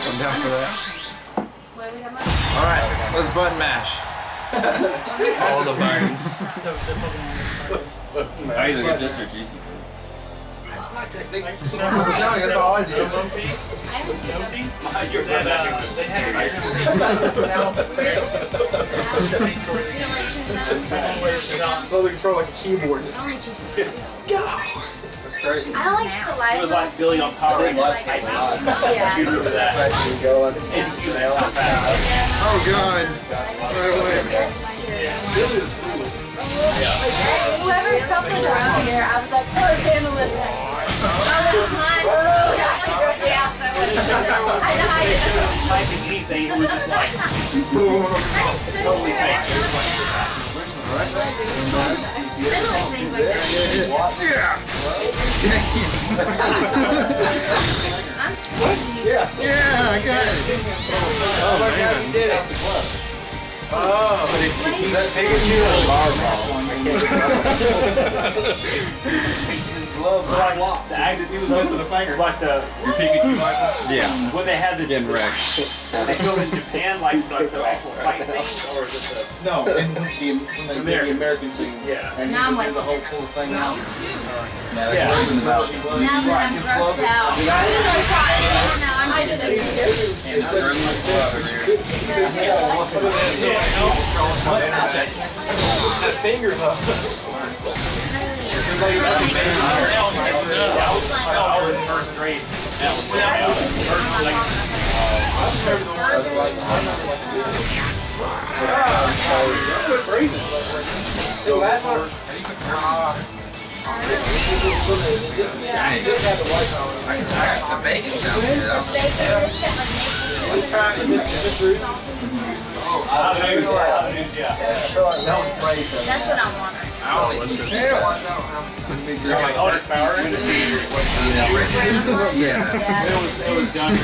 I'm down for that. Alright, let's button mash. All the buttons. I either get this or GC. That's my technique. That's all I do. You're that Slowly control like a keyboard. Just go! I don't like saliva. It was like Billy on Power Rangers. Yeah. You remember that? Oh god. Right away. Whoever stuff was around here, I was like, oh, handle this thing. Oh, that's mine. Oh, that's yeah. I know how you do. Like anything, it was just like Totally fake. Similar things like that. Yeah! Dang it! I'm squishy. Yeah, I got it! Oh my god, you did it! Oh, that Pikachu the active, he was missing a finger. Like the Pikachu rifle? Yeah. When they had the Getting wrecked. they filmed in Japan, like the actual fight scene, or is it the... No, in the American scene. Yeah. And Now I'm the like, whole thing out. now that I'm grossed out. I'm gonna try it. Now I'm just That finger though. I was in first grade. The last one. Just have the white on. The bacon sounds good. That's what I want. Yeah. It was done.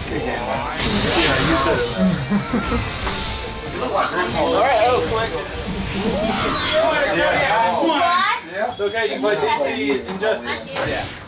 Alright, that was quick. What? It's okay, you can play DC Injustice. Yeah.